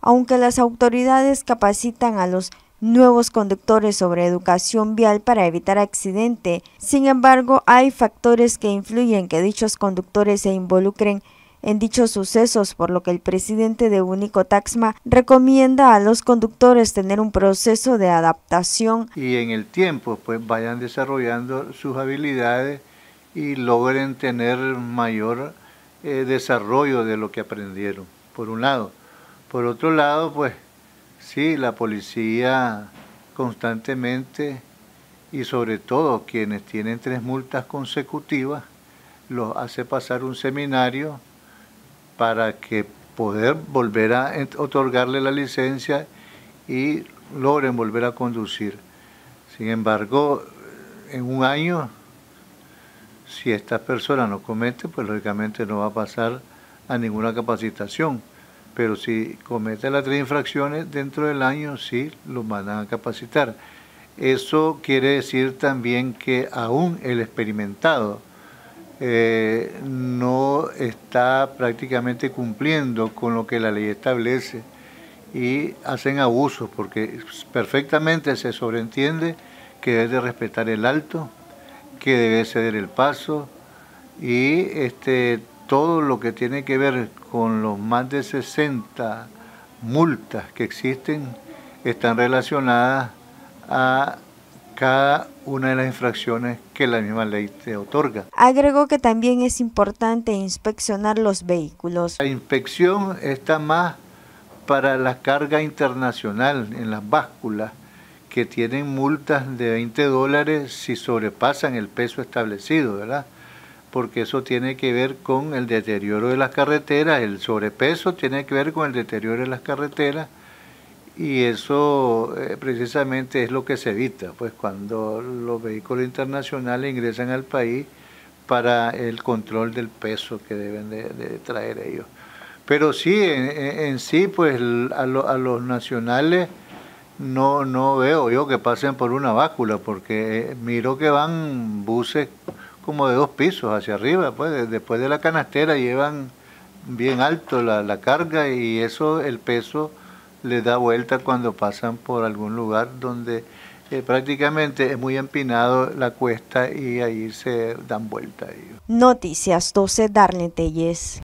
aunque las autoridades capacitan a los nuevos conductores sobre educación vial para evitar accidente. Sin embargo, hay factores que influyen que dichos conductores se involucren en dichos sucesos, por lo que el presidente de Unico Taxma recomienda a los conductores tener un proceso de adaptación. Y en el tiempo pues vayan desarrollando sus habilidades y logren tener mayor desarrollo de lo que aprendieron, por un lado. Por otro lado, pues sí, la policía constantemente y sobre todo quienes tienen 3 multas consecutivas, los hace pasar un seminario para que poder volver a otorgarle la licencia y logren volver a conducir. Sin embargo, en un año, si estas personas no cometen, pues lógicamente no va a pasar a ninguna capacitación. Pero si cometen las 3 infracciones dentro del año, sí los van a capacitar. Eso quiere decir también que aún el experimentado no está prácticamente cumpliendo con lo que la ley establece y hacen abusos, porque perfectamente se sobreentiende que debe de respetar el alto, que debe ceder el paso y todo lo que tiene que ver con los más de 60 multas que existen están relacionadas a cada una de las infracciones que la misma ley te otorga. Agregó que también es importante inspeccionar los vehículos. La inspección está más para la carga internacional en las básculas, que tienen multas de $20 si sobrepasan el peso establecido, ¿verdad? Porque eso tiene que ver con el deterioro de las carreteras, el sobrepeso tiene que ver con el deterioro de las carreteras y eso precisamente es lo que se evita, pues cuando los vehículos internacionales ingresan al país para el control del peso que deben de traer ellos. Pero sí, en sí, pues a los nacionales no veo yo que pasen por una báscula, porque miro que van buses como de 2 pisos hacia arriba, pues después de la canastera llevan bien alto la carga y eso, el peso les da vuelta cuando pasan por algún lugar donde prácticamente es muy empinado la cuesta y ahí se dan vuelta ellos. Noticias 12, Darlene Telles.